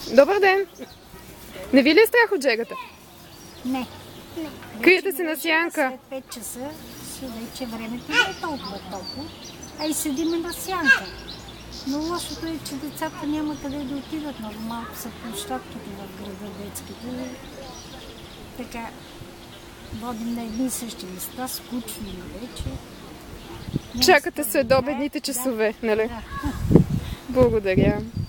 Добър ден! Не ви ли е страх от жегата? Не. Криете се на сянка. След 5 часа вече времето не е толкова топло, а и седиме на сянка. Но лошото е, че децата няма къде да отидат. Много малко са площадките в града детските. Така, водим на едни и същи места, скучно вече. Чакате следобедните часове, нали? Да. Благодаря.